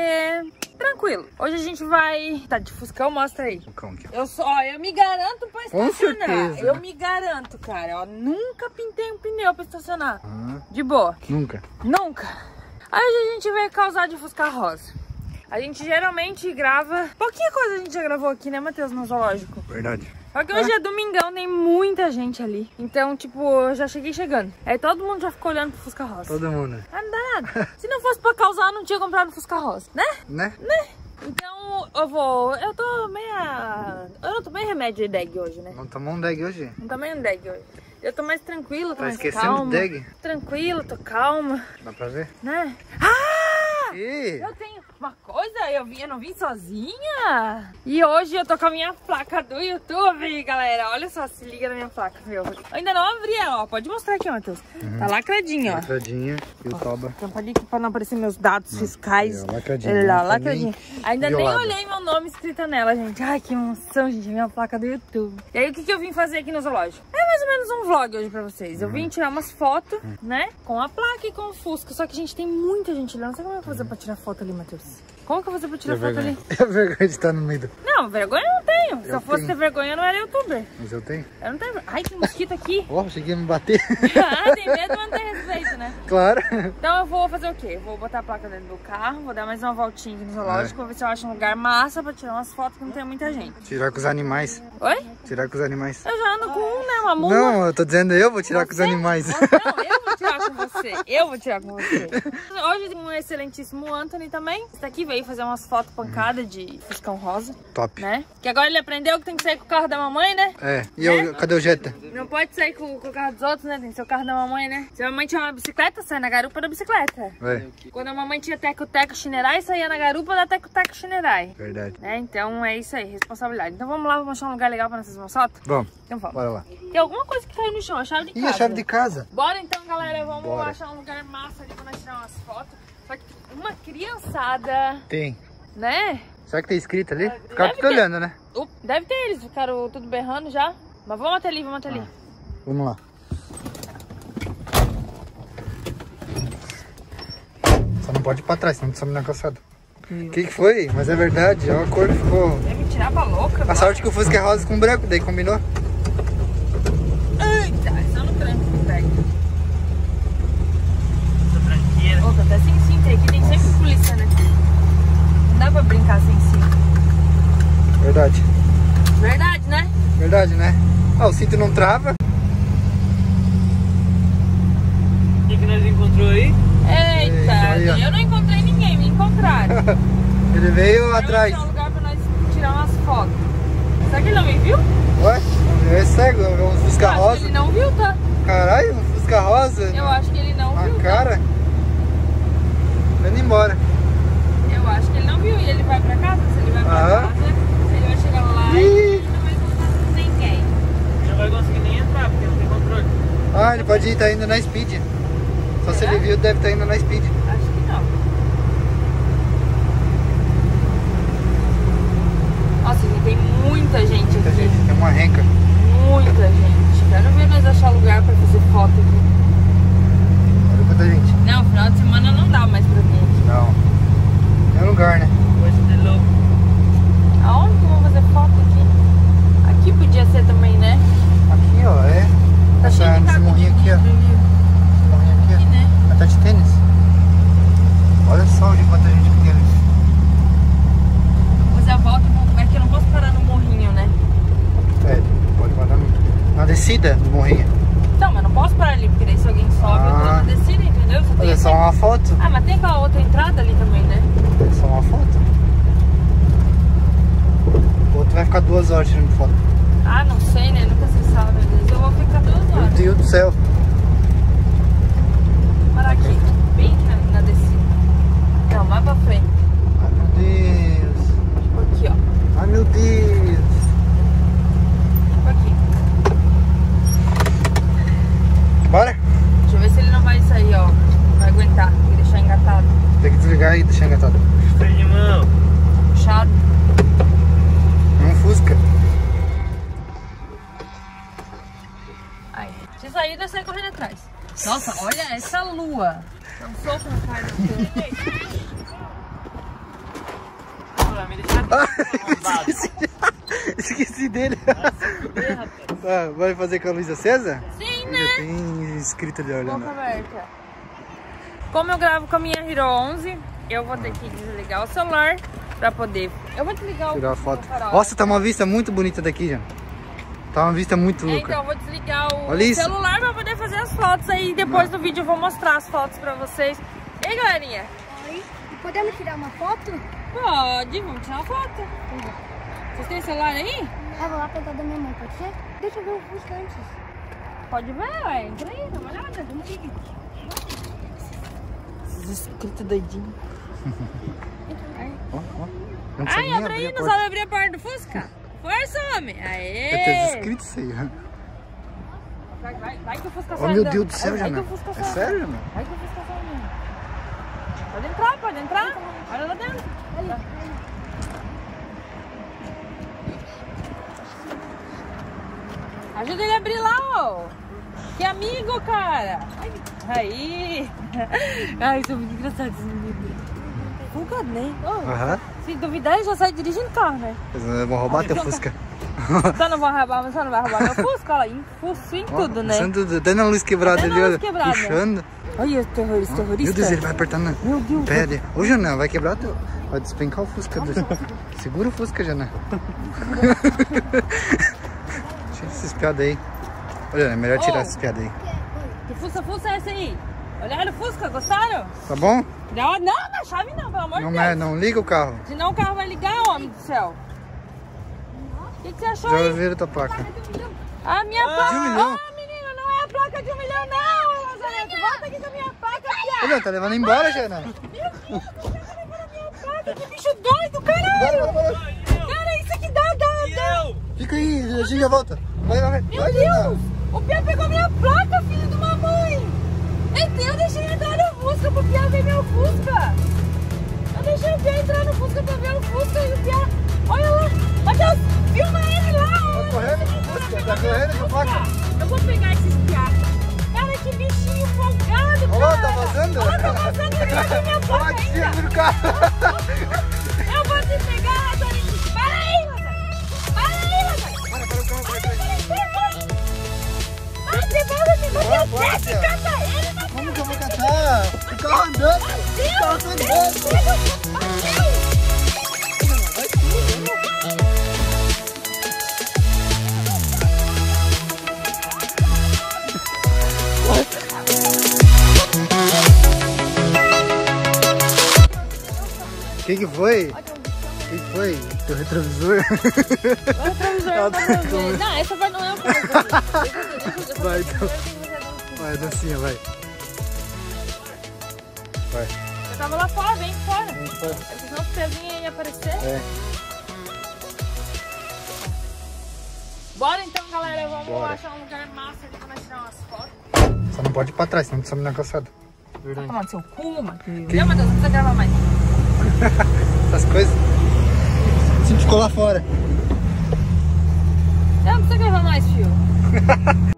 ser tranquilo. Hoje a gente vai... Tá de Fuscão, mostra aí. Eu me garanto pra estacionar. Com certeza. Eu me garanto, cara. Ó, nunca pintei um pneu pra estacionar. De boa. Nunca. Nunca. Aí hoje a gente vai causar de Fusca rosa. A gente geralmente grava... Pouquinha coisa a gente já gravou aqui, né, Matheus, no zoológico. Verdade. Só que hoje é domingão, tem muita gente ali. Então, tipo, eu já cheguei chegando. Aí todo mundo já ficou olhando pro Fusca rosa. Todo mundo. Ah, não dá nada. Se não fosse pra causar, eu não tinha comprado Fusca rosa, né? Né? Então, eu não tomei remédio de DEG hoje, né? Não tomou um DEG hoje? Não tomei um DEG hoje. Eu tô mais tranquila, tô Tá mais esquecendo calma. do DEG? Tranquila, tô calma. Dá pra ver? Né? Ah! Ih! Eu tenho uma coisa, eu não vim sozinha. E hoje eu tô com a minha placa do YouTube, galera. Olha só, se liga na minha placa, viu? Eu ainda não abri ela, ó. Pode mostrar aqui, Matheus. Tá lacradinha, ó. Lacradinha e o toba. Tampa aqui pra não aparecer meus dados fiscais. Lacradinha. Olha lá, lacradinha. Ainda violada. nem olhei meu nome escrito nela, gente. Ai, que emoção, gente. Minha placa do YouTube. E aí, o que eu vim fazer aqui no zoológico? É mais ou menos um vlog hoje pra vocês. Eu vim tirar umas fotos, né? Com a placa e com o Fusca. Só que, gente, tem muita gente lá. Não sei como é que eu vou fazer pra tirar foto ali, Matheus. Como que eu vou fazer pra tirar foto ali? É vergonha de estar no meio do... Não, vergonha eu não tenho. Se eu fosse ter vergonha, eu não era youtuber. Mas eu tenho. Eu não tenho. Ai, tem mosquito aqui. Ó, cheguei a me bater. Ah, tem medo, mas não tem respeito, né? Claro. Então eu vou fazer o quê? Eu vou botar a placa dentro do carro, vou dar mais uma voltinha aqui no zoológico, vou ver se eu acho um lugar massa pra tirar umas fotos que não tem muita gente. Tirar com os animais. Oi? Tirar com os animais. Eu já ando com um, né? Uma mula. Não, eu tô dizendo eu vou tirar com os animais. Não, eu vou tirar com você. Eu vou tirar com você. Hoje tem um excelentíssimo Anthony também. Esse daqui veio fazer umas fotos pancadas de Fuscão rosa. Top. Né? Que agora ele aprendeu que tem que sair com o carro da mamãe, né? É. E eu, cadê o Jetta? Não pode sair com o carro dos outros, né? Tem que ser o carro da mamãe, né? Se a mamãe tinha uma bicicleta, sai na garupa da bicicleta. É. Quando a mamãe tinha teco-teco chinerai, saía na garupa da teco-teco chinerai. Verdade. Né? Então é isso aí, responsabilidade. Então vamos lá, vamos achar um lugar legal pra nessas moçotas? Vamos. Então vamos. Bora lá. Tem alguma coisa que caiu no chão, a chave de casa. E a chave de casa? Bora então, galera, vamos Bora. achar um lugar massa ali pra nós tirar umas fotos. Só que uma criançada, Tem. né? Será que tem escrito ali? Ficaram Deve tudo ter. olhando, né? Deve ter, eles ficaram tudo berrando já. Mas vamos até ali, vamos até ali. Vamos lá. Só não pode ir pra trás, senão tu some na calçada. O que foi? Mas é verdade, ó, a cor ficou... Deve tirar pra louca. A sorte que o Fusca é rosa com branco, daí combinou. Eita, é só no tranco que pega. Essa tranqueira. Ô, tá até sem cinto, aqui tem sempre polícia, né? Não dá pra brincar sem cinto. Verdade. Verdade, né? Verdade, né? Ó, o cinto não trava. O que nós encontrou aí? Eita, aí, ó. eu não encontrei ninguém, me encontraram. Ele veio atrás. Eu achei um lugar pra nós tirar umas fotos. Será que ele não me viu? Ué? É cego, um Fusca Eu acho que rosa. ele não viu, tá? Caralho, um Fusca rosa. Eu acho que ele não viu, A cara. Tá indo embora. tá? Eu acho que ele não viu e ele vai pra casa. Se ele vai pra Aham. casa, ele vai chegar lá e ele não vai encontrar ninguém. Não vai conseguir nem entrar, porque não tem controle. Ah, ele pode estar indo na Speed. Só se ele viu, deve estar indo na Speed. Acho que não. Nossa, gente, tem muita gente Muita aqui. gente, tem uma renca. Muita gente. Quero ver nós achar lugar pra fazer foto aqui. Olha quanta gente. Não, final de semana não dá mais pra vir aqui. Não. É lugar, né? Coisa de louco. Aonde que eu vou fazer foto aqui? Aqui podia ser também, né? Aqui, ó, é. Tá cheio de Esse caco de morrinho aqui, ó. vidro ali. Esse morrinho aqui, Aqui, ó. né? Ela tá de tênis. Olha só de quanta gente que tem ali. Depois a volta, é que eu não posso parar no morrinho, né? É, pode parar na descida do morrinho. Então, mas não posso parar ali, porque daí se alguém sobe, eu tô na descida, entendeu? Só Mas tem é só esse- uma foto. Ah, mas tem aquela outra entrada ali também, né? É só uma foto. O outro vai ficar 2 horas tirando foto. Ah, não sei, né? Nunca se sabe. Às vezes eu vou ficar 2 Meu horas. Deus do céu. Parar aqui, bem aqui na descida. Não, mais pra frente. Ai, meu Deus. Tipo aqui, ó. Ai, meu Deus. Tipo aqui. Bora? Deixa eu ver se ele não vai sair, ó. Vai aguentar, tem que deixar engatado. Tem que desligar e deixar engatado. Freio de mão. Puxado. É um Fusca. Aí. Se sair, eu sair correndo atrás. Nossa, olha essa lua. Dá um soco na cara do Esqueci dele. Fuder, rapaz. Tá, vai fazer com a luz acesa? Sim, Já né? tem inscrito ali olhando. Boca aberta. Como eu gravo com a minha Hero 11, eu vou ter que desligar o celular pra poder... Eu vou desligar Tirar a o foto. farol. Nossa, tá uma vista muito bonita daqui, já. Tá uma vista muito louca. Então eu vou desligar o Olha isso. celular pra poder fazer as fotos aí. Depois do vídeo eu vou mostrar as fotos pra vocês. E aí, galerinha? Oi, podemos tirar uma foto? Pode, vamos tirar uma foto. Vocês têm celular aí? Eu vou lá pegar da minha mãe, pode ser? Deixa eu ver o Fusca antes. Pode ver, ué. Entra aí, dá uma olhada. Esses inscritos doidinhos. Ó, ó. Não Ai, nem abre aí, abrir a não porta. sabe abrir a porta do Fusca? Força, homem. Aê. Deve ter inscrito isso aí. Vai que o Fusca Oh, sai meu andando. Deus do céu, Vai que Jana. o Fusca É sai sério, andando. Jana? Vai que o Fusca sai andando. Pode entrar, pode entrar. Olha lá dentro. Ali. Ajuda ele a abrir lá, ó. Que amigo, cara. Aí. Ai, isso é muito engraçado esse menino. Fuga, né? Oh, Aham. se duvidar, ele já sai dirigindo carro, né? Eles vão roubar teu Fusca. Você não vai roubar, você não vai roubar meu Fusca? Olha lá, Fusca em tudo, né? Tudo, dando a luz quebrada Até ali, na luz olha. quebrada. Puxando. Olha os terroristas. Meu Deus, ele vai apertando Meu Deus. o pé ali. Ô, Jana, vai quebrar teu... Vai despencar o Fusca. Segura o Fusca, Jana. Tira esses piadas aí. Olha, é melhor tirar esses piadas aí. Que Fusca é esse aí? Olharam o Fusca, gostaram? Tá bom? Não, na chave não, pelo amor de Não, Deus. não liga o carro. Senão o carro vai ligar, homem do céu. O que você achou Já aí? viram tua placa. A minha placa. De 1 milhão. Ah, menina, não é a placa de 1 milhão, não, Lazarento. Volta aqui com a minha placa, piada. Olha, tá levando embora, Jana. Meu Deus, o cara tá levando a minha placa. Que bicho doido, caralho. Cara, isso aqui dá. Fica aí, a gente já volta. Vai. Meu Vai, Deus, Jana. o Pia pegou minha placa, filho de uma mãe. Eu deixei ele entrar no Fusca pro Pia ver meu Fusca. Eu deixei o Pia entrar no Fusca pra ver o Fusca e o Pia... Olha lá, Matheus, filma ele lá. Tá correndo com o Fusca, tá correndo com a placa. Eu vou pegar esses Pia. Cara, que bichinho folgado, cara. Olha lá, tá vazando. Olha, tá vazando, ele vai ver minha placa Olha, ainda. tira do carro. Eu vou te pegar, Lazarinho. Para aí, Lazarinho. Para aí, Lazarinho. Para o carro, vai. Vai, devolve, Bora, desce, Pia. cata ele, Matheus. Como que eu vou catar? O carro andando. O carro tá andando. O que foi? O que foi? Teu retrovisor? Não, essa vai não é o que Vai, então. Vai, dancinha, vai. Vai. eu tava lá fora, vem fora. Vem fora. Senão os pezinhos iam aparecer. É. Bora então, galera. Vamos Bora. achar um lugar massa ali pra nós tirar umas fotos. Só não pode ir pra trás, senão tu some na calçada. Tá tomando seu cu, Matheus. Não, Matheus, não precisa gravar mais. Essas coisas. Sempre ficou lá fora. Não precisa gravar mais, filho.